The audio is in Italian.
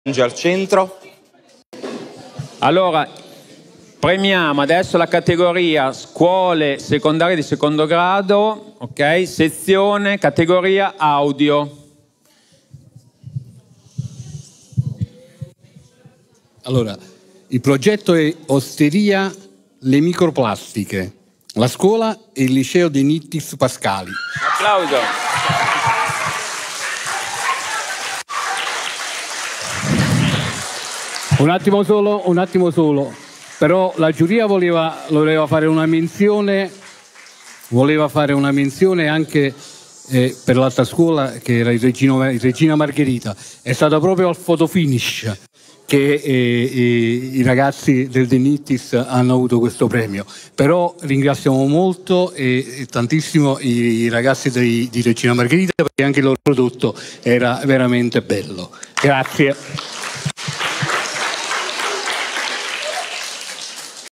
al centro. Allora, premiamo adesso la categoria scuole secondarie di secondo grado, ok? Sezione, categoria audio. Allora, il progetto è Osteria Le Microplastiche, la scuola e il liceo De Nittis Pascali. Applauso. Un attimo solo, però la giuria voleva fare una menzione anche per l'altra scuola, che era il Regina Margherita. È stata proprio al photo finish che i ragazzi del De Nittis hanno avuto questo premio. Però ringraziamo molto e tantissimo i ragazzi di Regina Margherita, perché anche il loro prodotto era veramente bello. Grazie.